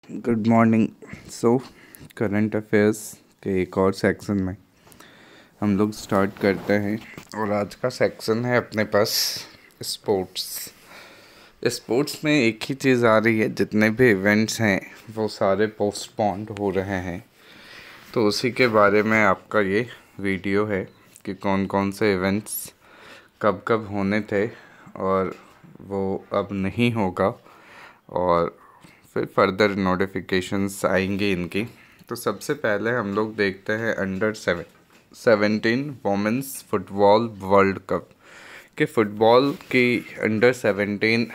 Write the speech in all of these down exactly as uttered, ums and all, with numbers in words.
Good morning. So current affairs के एक और सेक्शन में हम लोग स्टार्ट करते हैं और आज का सेक्शन है अपने पास स्पोर्ट्स। स्पोर्ट्स में एक ही चीज़ आ रही है, जितने भी इवेंट्स हैं वो सारे पोस्टपोन्ड हो रहे हैं। तो उसी के बारे में आपका ये वीडियो है कि कौन कौन से इवेंट्स कब कब होने थे और वो अब नहीं होगा और फिर फर्दर नोटिफिकेशंस आएंगी इनकी। तो सबसे पहले हम लोग देखते हैं under seven seventeen women's football world cup के फुटबॉल की अंडर सेवेंटीन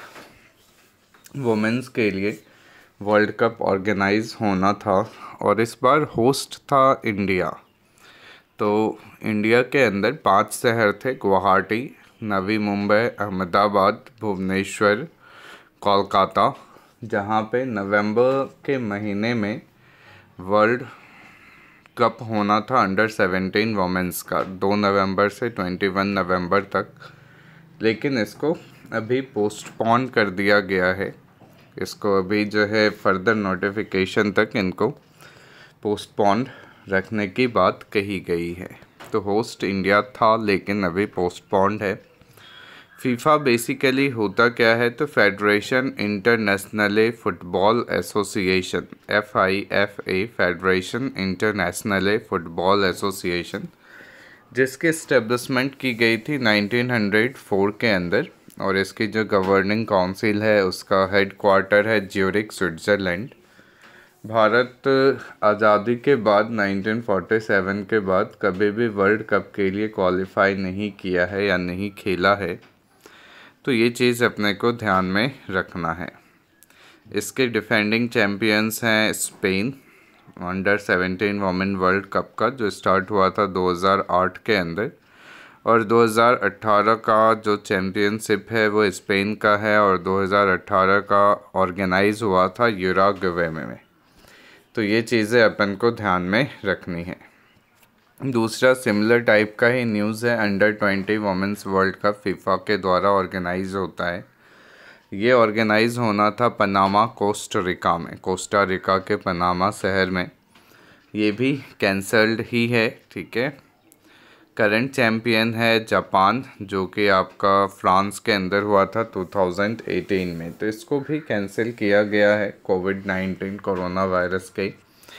वोमेंस के लिए वर्ल्ड कप ऑर्गेनाइज होना था और इस बार होस्ट था इंडिया। तो इंडिया के अंदर पांच शहर थे: गुवाहाटी, नवी मुंबई, अहमदाबाद, भुवनेश्वर, कोलकाता, जहाँ पे नवंबर के महीने में वर्ल्ड कप होना था अंडर सेवेंटीन वोमेंस का, दो नवंबर से इक्कीस नवंबर तक। लेकिन इसको अभी पोस्टपोन कर दिया गया है। इसको अभी जो है फर्दर नोटिफिकेशन तक इनको पोस्टपोन रखने की बात कही गई है। तो होस्ट इंडिया था लेकिन अभी पोस्टपोन्ड है। फीफा बेसिकली होता क्या है, तो federation internationale football association, F I F A, federation internationale football association, जिसकी इस्टेब्लिशमेंट की गई थी नाइनटीन हंड्रेड फोर के अंदर। और इसकी जो गवर्निंग काउंसिल है उसका हेड क्वार्टर है ज्यूरिख, स्विट्ज़रलैंड। भारत आज़ादी के बाद नाइनटीन फोर्टी सेवन के बाद कभी भी वर्ल्ड कप के लिए क्वालिफाई नहीं किया है या नहीं खेला है। तो ये चीज़ अपने को ध्यान में रखना है। इसके डिफेंडिंग चैम्पियंस हैं Spain, under seventeen women world cup का जो स्टार्ट हुआ था दो हज़ार आठ के अंदर, और दो हज़ार अठारह का जो चैम्पियनशिप है वो स्पेन का है और दो हज़ार अठारह का ऑर्गेनाइज हुआ था यूरुग्वे में। तो ये चीज़ें अपन को ध्यान में रखनी है। दूसरा सिमिलर टाइप का ही न्यूज़ है, under twenty women's world cup FIFA के द्वारा ऑर्गेनाइज होता है। ये ऑर्गेनाइज होना था पनामा, कोस्टा रिका में, कोस्टा रिका के पनामा शहर में। ये भी कैंसल्ड ही है, ठीक है। करंट चैम्पियन है जापान, जो कि आपका फ्रांस के अंदर हुआ था दो हज़ार अठारह में। तो इसको भी कैंसिल किया गया है कोविड नाइन्टीन कोरोना वायरस के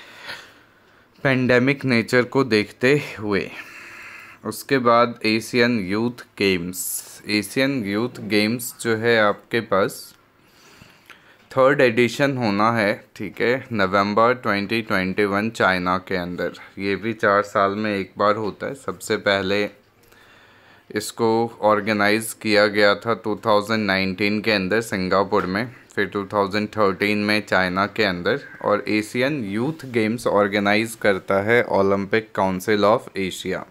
पेंडेमिक नेचर को देखते हुए। उसके बाद Asian youth games, Asian youth games जो है आपके पास थर्ड एडिशन होना है, ठीक है, November twenty twenty one China के अंदर। ये भी चार साल में एक बार होता है। सबसे पहले इसको ऑर्गेनाइज किया गया था दो हज़ार उन्नीस के अंदर सिंगापुर में, फिर दो हज़ार तेरह में चाइना के अंदर। और एशियन यूथ गेम्स ऑर्गेनाइज करता है ओलंपिक काउंसिल ऑफ एशिया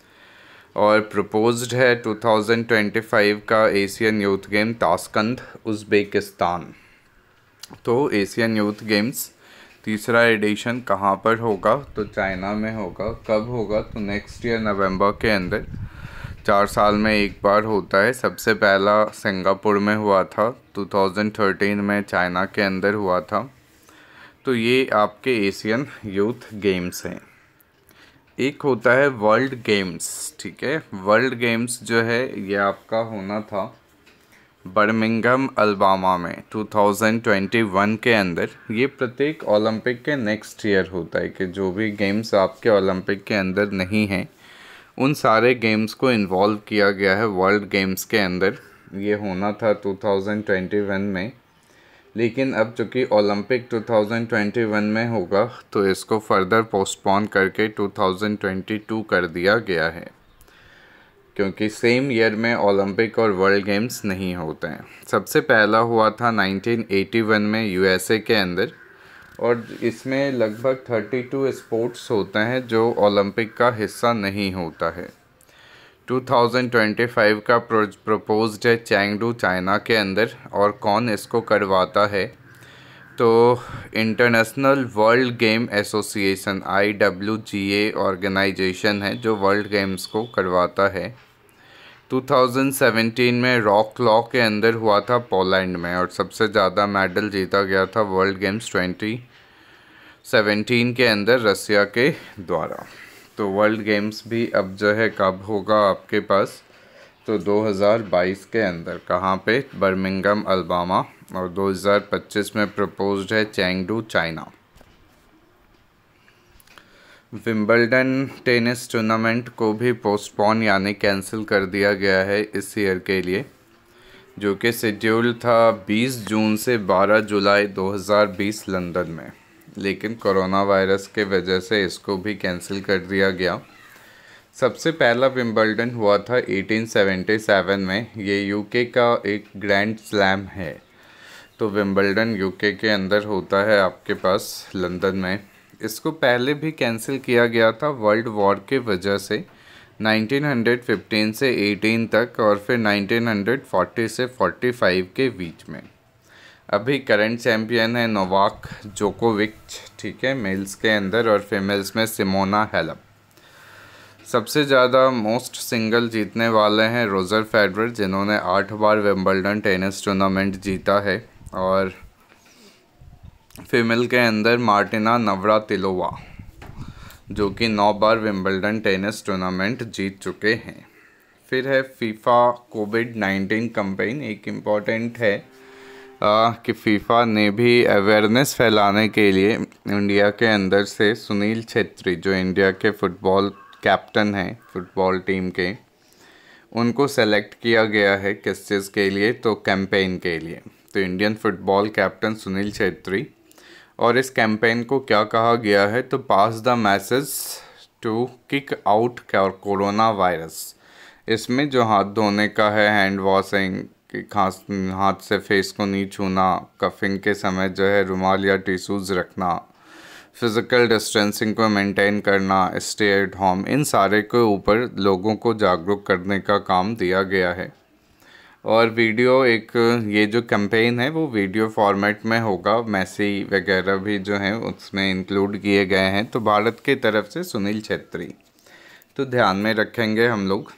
और प्रपोज्ड है दो हज़ार पच्चीस का Asian youth game Tashkent, Uzbekistan. तो एशियन यूथ गेम्स तीसरा एडिशन कहाँ पर होगा, तो चाइना में होगा। कब होगा, तो नेक्स्ट ईयर नवंबर के अंदर। चार साल में एक बार होता है। सबसे पहला सिंगापुर में हुआ था, दो हज़ार तेरह में चाइना के अंदर हुआ था। तो ये आपके एशियन यूथ गेम्स हैं। एक होता है वर्ल्ड गेम्स, ठीक है। वर्ल्ड गेम्स जो है ये आपका होना था बर्मिंघम अलबामा में दो हज़ार इक्कीस के अंदर। ये प्रत्येक ओलंपिक के नेक्स्ट ईयर होता है कि जो भी गेम्स आपके ओलंपिक के अंदर नहीं हैं उन सारे गेम्स को इन्वॉल्व किया गया है वर्ल्ड गेम्स के अंदर। ये होना था दो हज़ार इक्कीस में, लेकिन अब चूँकि ओलंपिक दो हज़ार इक्कीस में होगा तो इसको फर्दर पोस्टपोन करके दो हज़ार बाईस कर दिया गया है, क्योंकि सेम ईयर में ओलंपिक और वर्ल्ड गेम्स नहीं होते हैं। सबसे पहला हुआ था उन्नीस सौ इक्यासी में यूएसए के अंदर, और इसमें लगभग बत्तीस स्पोर्ट्स होते हैं जो ओलंपिक का हिस्सा नहीं होता है। दो हज़ार पच्चीस का प्रपोज्ड है चैंगडू, चाइना के अंदर। और कौन इसको करवाता है, तो international world game association, I W G A organization है जो वर्ल्ड गेम्स को करवाता है। दो हज़ार सत्रह में रॉक लॉ के अंदर हुआ था पोलैंड में, और सबसे ज़्यादा मेडल जीता गया था वर्ल्ड गेम्स ट्वेंटी सेवनटीन के अंदर रसिया के द्वारा। तो वर्ल्ड गेम्स भी अब जो है कब होगा आपके पास, तो दो हज़ार बाईस के अंदर, कहाँ पे, बर्मिंघम अलबामा, और दो हज़ार पच्चीस में प्रपोज्ड है Chengdu China. Wimbledon tennis tournament को भी पोस्टपोन यानी कैंसिल कर दिया गया है इस ईयर के लिए, जो कि शेड्यूल था बीस जून से बारह जुलाई दो हज़ार बीस लंदन में, लेकिन कोरोना वायरस के वजह से इसको भी कैंसिल कर दिया गया। सबसे पहला विंबलडन हुआ था अठारह सौ सतहत्तर में। ये यूके का एक ग्रैंड स्लैम है। तो विंबलडन यूके के अंदर होता है आपके पास लंदन में। इसको पहले भी कैंसिल किया गया था वर्ल्ड वॉर के वजह से उन्नीस सौ पंद्रह से अठारह तक, और फिर उन्नीस सौ चालीस से पैंतालीस के बीच में। अभी करंट चैम्पियन है नोवाक जोकोविच, ठीक है, मेल्स के अंदर, और फीमेल्स में सिमोना हालेप। सबसे ज़्यादा मोस्ट सिंगल जीतने वाले हैं रोजर फेडरर, जिन्होंने आठ बार विंबलडन टेनिस टूर्नामेंट जीता है, और फीमेल के अंदर मार्टिना नवरातिलोवा, जो कि नौ बार विंबलडन टेनिस टूर्नामेंट जीत चुके हैं। फिर है फीफा कोविड नाइन्टीन कैंपेन। एक इम्पॉर्टेंट है आ, कि फीफा ने भी अवेयरनेस फैलाने के लिए इंडिया के अंदर से सुनील छेत्री, जो इंडिया के फुटबॉल कैप्टन हैं फुटबॉल टीम के, उनको सेलेक्ट किया गया है किस चीज़ के लिए, तो कैंपेन के लिए। तो Indian football captain Sunil Chhetri, और इस कैंपेन को क्या कहा गया है, तो pass the message to kick out corona virus. इसमें जो हाथ धोने का है, हैंड वॉशिंग, कि खास हाथ से फेस को नहीं छूना, कफिंग के समय जो है रुमाल या टिश्यूज़ रखना, फिज़िकल डिस्टेंसिंग को मेंटेन करना, स्टे एट होम, इन सारे के ऊपर लोगों को जागरूक करने का काम दिया गया है। और वीडियो एक, ये जो कैंपेन है वो वीडियो फॉर्मेट में होगा, मैसी वगैरह भी जो हैं उसमें इंक्लूड किए गए हैं। तो भारत की तरफ से सुनील छेत्री, तो ध्यान में रखेंगे हम लोग।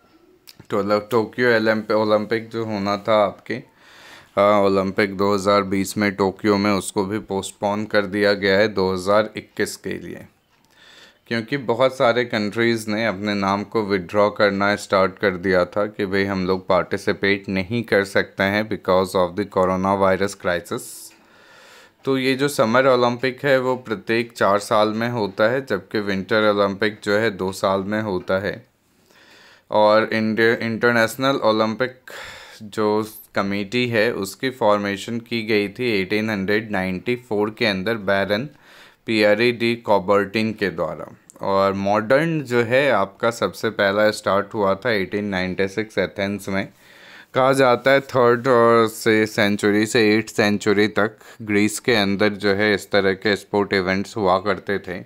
तो टोक्यो ओलंपिक जो होना था आपके ओलंपिक दो हज़ार बीस में टोक्यो में, उसको भी पोस्टपोन कर दिया गया है दो हज़ार इक्कीस के लिए, क्योंकि बहुत सारे कंट्रीज़ ने अपने नाम को विड्रॉ करना स्टार्ट कर दिया था कि भाई हम लोग पार्टिसिपेट नहीं कर सकते हैं because of the corona virus crisis. तो ये जो समर ओलंपिक है वो प्रत्येक चार साल में होता है, जबकि विंटर ओलंपिक जो है दो साल में होता है। और इंडिया इंटरनेशनल ओलंपिक जो कमेटी है उसकी फॉर्मेशन की गई थी अठारह सौ चौरानवे के अंदर बैरन पियरे डी कॉबर्टिन के द्वारा। और मॉडर्न जो है आपका सबसे पहला स्टार्ट हुआ था अठारह सौ छियानवे एथेंस में। कहा जाता है थर्ड और से सेंचुरी से एट्थ सेंचुरी तक ग्रीस के अंदर जो है इस तरह के स्पोर्ट इवेंट्स हुआ करते थे।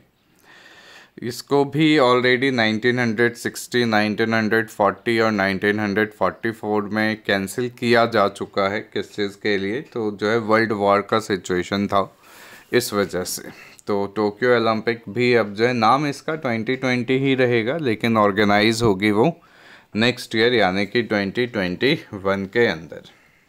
इसको भी already nineteen sixty, nineteen forty और नाइनटीन फोर्टी फोर में कैंसिल किया जा चुका है। किस चीज़ के लिए, तो जो है वर्ल्ड वॉर का सिचुएशन था इस वजह से। तो टोक्यो ओलंपिक भी अब जो है नाम इसका ट्वेंटी ट्वेंटी ही रहेगा, लेकिन ऑर्गेनाइज होगी वो नेक्स्ट ईयर यानी कि ट्वेंटी ट्वेंटी वन के अंदर।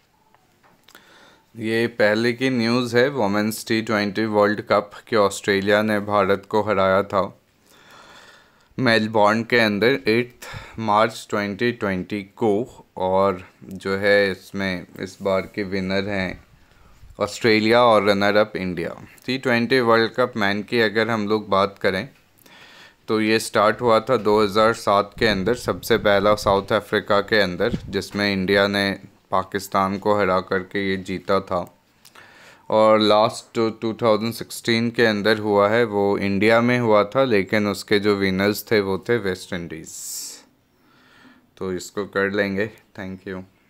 ये पहले की न्यूज़ है women's T twenty world cup कि ऑस्ट्रेलिया ने भारत को हराया था मेलबॉर्न के अंदर एट मार्च ट्वेंटी ट्वेंटी को। और जो है इसमें इस बार के विनर हैं ऑस्ट्रेलिया और runner up India. T twenty world cup man की अगर हम लोग बात करें तो ये स्टार्ट हुआ था दो हज़ार सात के अंदर, सबसे पहला साउथ अफ्रीका के अंदर, जिसमें इंडिया ने पाकिस्तान को हरा करके ये जीता था। और लास्ट टू थाउज़ेंड सिक्सटीन के अंदर हुआ है वो इंडिया में हुआ था, लेकिन उसके जो विनर्स थे वो थे वेस्ट इंडीज़। तो इसको कर लेंगे। Thank you.